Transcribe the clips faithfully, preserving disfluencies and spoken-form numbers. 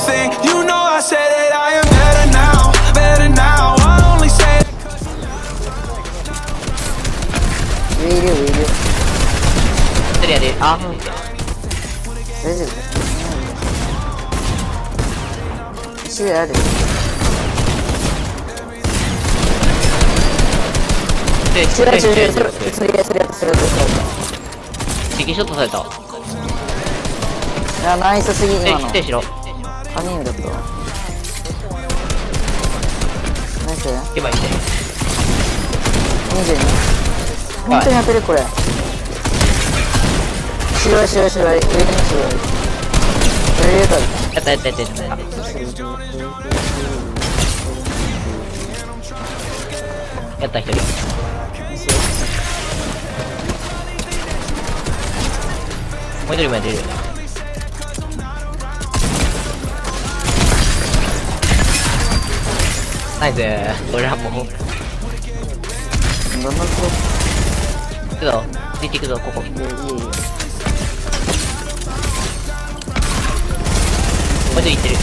everything. You know I said that I am better now, better now. I only say that 上いるよ、上いるよ。 一人やで。あ、 大丈夫。後ろある。 で、 後ろ、後ろ、後ろ、それ、それ、それ、それ、それ、それ。 敵ショットされた。 いや、ナイスすぎ、 で、 今の。 否定しろ。 カニームだったわ。ナイス。 行けばいいんだよ。 にじゅうに。本当に当てる、これ。白い、白い、白い。上に白い。これ入れたら。 やったやったやったやった。やった一人。もう一人もやってるよ。ナイス。俺らもう。 どんなとこ行くぞ。ついていくぞ、ここ。 いや、いいよ、いいよ。 もう一人行ってる。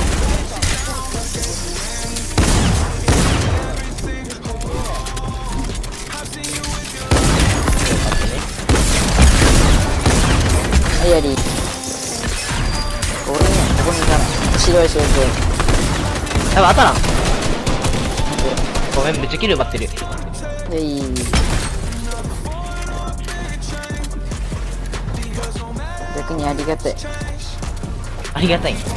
はい、やり。俺ね、ここにいたら。白い、白い、白い。 やば、あったな。ごめん、めっちゃキル奪ってる。 で、いい。逆にありがたい。 ありがたいんや。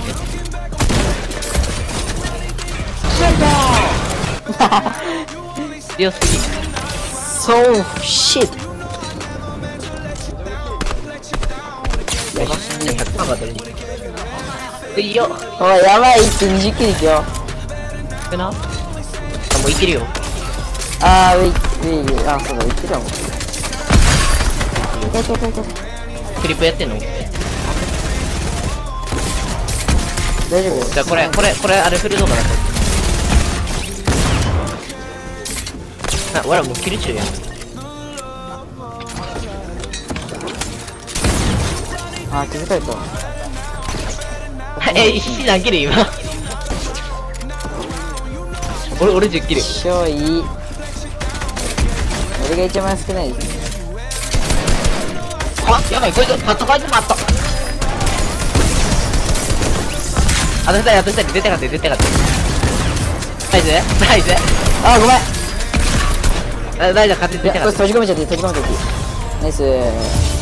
強すぎる。 そうシット。 よし、ひゃくパーセントバトルに。いいよ。 おい、やばい、一気にじゅっキロいくよ。 いくな。あ、もういけるよ。 あー、上、上、上、あ、そうだ、いってるわ、もう。いけいけいけいけ。 クリップやってんの？ 大丈夫？ じゃあこれ、これ、これ、あれフル動画だと。あ、俺らもうキル中やん。 あー、気づかれたわ。 え、石何キル今？俺、俺じゅっキル。 しょい。俺が一番少ないです。 あ、やばい、こいつ、パッとこいつパッと。あとふたり、あとふたり、出てかって、出てかって。ナイスナイス。 あー、ごめん。 あ、大丈夫、勝手に出てかって。 これ閉じ込めちゃって、閉じ込めちゃって。ナイスー。